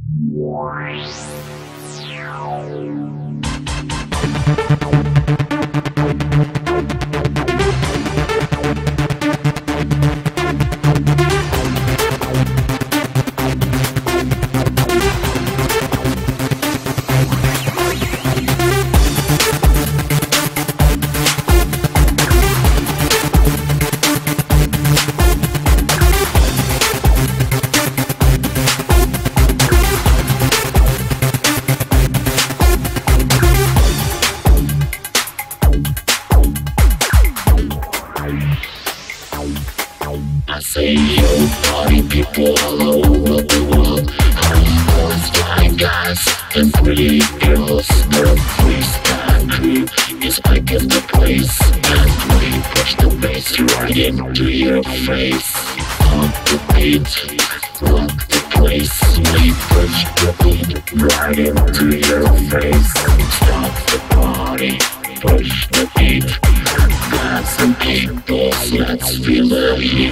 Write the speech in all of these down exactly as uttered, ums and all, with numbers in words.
I say yo, party people all over the world. Homeboys, flying guys, and pretty girls. The freestyle crew is back in the place, and we push the bass right into your face. On the beat, rock the place. We push the beat right into your face. Stop the party, push the beat. Got some people, let's feel the heat.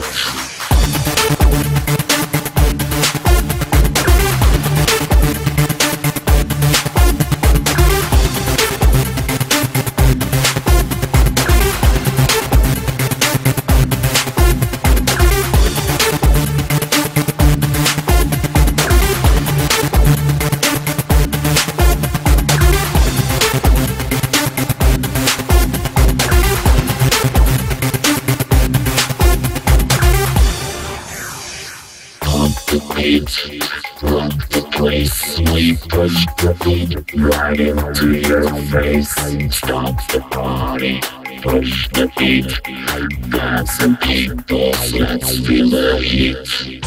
Beat, rock the place. We push the beat right into your face. Stop the party, push the beat. Got some people, let's feel the heat.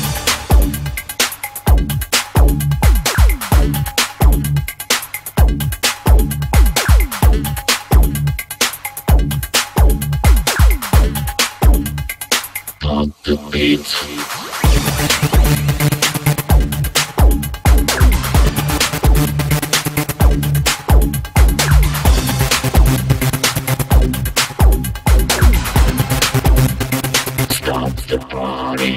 Pump the beat. Stop the party.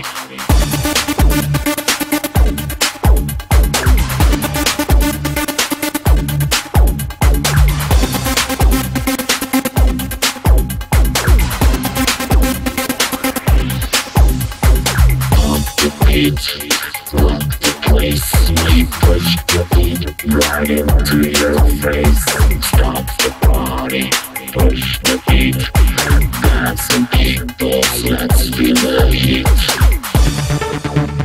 Pump the beat, rock the place. We push the beat right into your face. Stop the party, push the beat. Got some people, let's feel the heat.